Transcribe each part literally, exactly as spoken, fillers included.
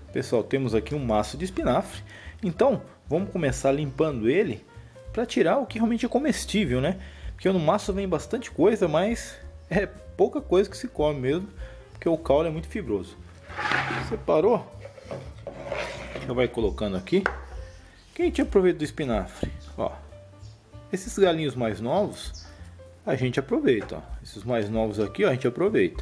Pessoal, temos aqui um maço de espinafre. Então, vamos começar limpando ele para tirar o que realmente é comestível, né? Porque no maço vem bastante coisa, mas é pouca coisa que se come mesmo, porque o caule é muito fibroso. Separou? Já vai colocando aqui. Que a gente aproveita do espinafre, ó. Esses galinhos mais novos, a gente aproveita, ó. Esses mais novos aqui, ó, a gente aproveita.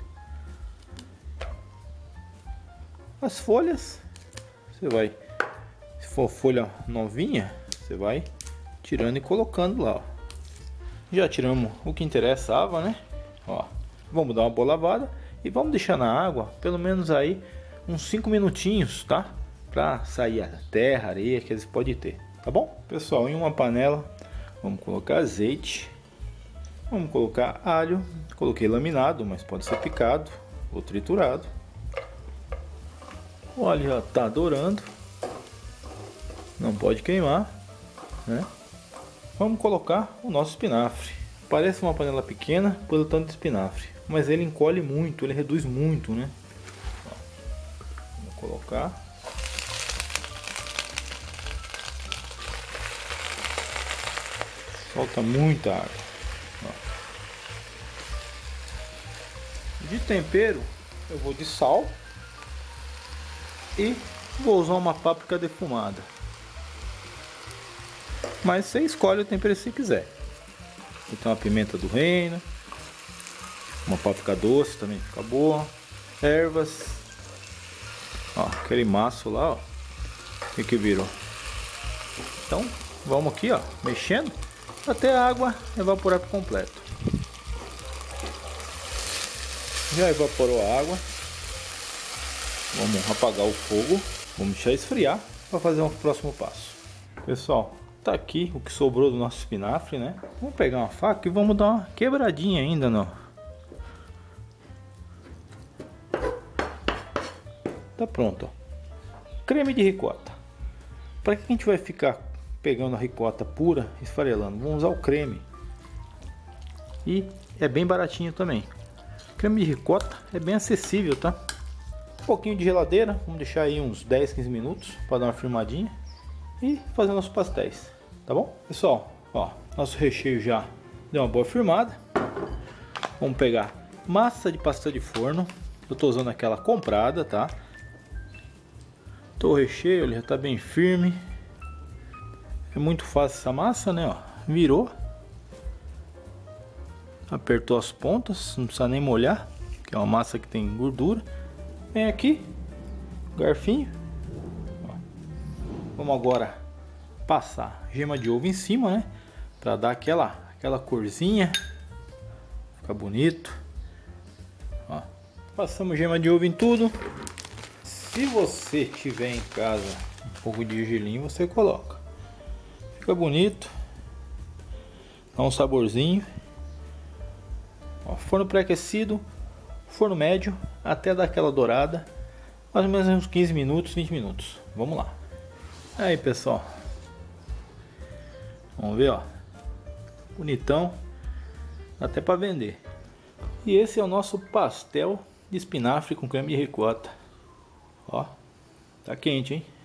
As folhas, você vai, se for folha novinha, você vai tirando e colocando lá, ó. Já tiramos o que interessava, né? Ó, vamos dar uma boa lavada e vamos deixar na água pelo menos aí uns cinco minutinhos, tá? Pra sair a terra, areia que eles podem ter, tá bom? Pessoal, em uma panela vamos colocar azeite, vamos colocar alho, coloquei laminado, mas pode ser picado ou triturado. O alho já tá dourando, não pode queimar, né? Vamos colocar o nosso espinafre. Parece uma panela pequena pelo tanto de espinafre, mas ele encolhe muito, ele reduz muito, né? Ó, vamos colocar. Solta muita água. Ó. De tempero, eu vou de sal e vou usar uma páprica defumada. Mas você escolhe o tempero que você quiser. Então a pimenta do reino, uma páprica doce também fica boa, ervas, ó, aquele maço lá, ó, o que virou. Então vamos aqui, ó, mexendo até a água evaporar por completo. Já evaporou a água, vamos apagar o fogo, vamos deixar esfriar para fazer um próximo passo. Pessoal, tá aqui o que sobrou do nosso espinafre, né? Vamos pegar uma faca e vamos dar uma quebradinha ainda, não? Tá pronto, ó. Creme de ricota. Para que a gente vai ficar pegando a ricota pura e esfarelando? Vamos usar o creme. E é bem baratinho também. Creme de ricota é bem acessível, tá? Um pouquinho de geladeira, vamos deixar aí uns dez, quinze minutos para dar uma firmadinha e fazer nossos pastéis, tá bom? Pessoal, ó, nosso recheio já deu uma boa firmada. Vamos pegar massa de pastel de forno. Eu tô usando aquela comprada, tá? Tô o recheio, ele já tá bem firme. É muito fácil essa massa, né? Ó, virou, apertou as pontas, não precisa nem molhar, que é uma massa que tem gordura. Vem aqui, garfinho. Ó. Vamos agora passar gema de ovo em cima, né? Para dar aquela, aquela corzinha, fica bonito. Ó. Passamos gema de ovo em tudo. Se você tiver em casa um pouco de gergelim, você coloca. Fica bonito, dá um saborzinho. Ó, forno pré-aquecido, forno médio, até dar aquela dourada, mais ou menos uns quinze minutos, vinte minutos. Vamos lá. Aí, pessoal, vamos ver, ó, bonitão, até para vender. E esse é o nosso pastel de espinafre com creme de ricota. Ó, tá quente, hein?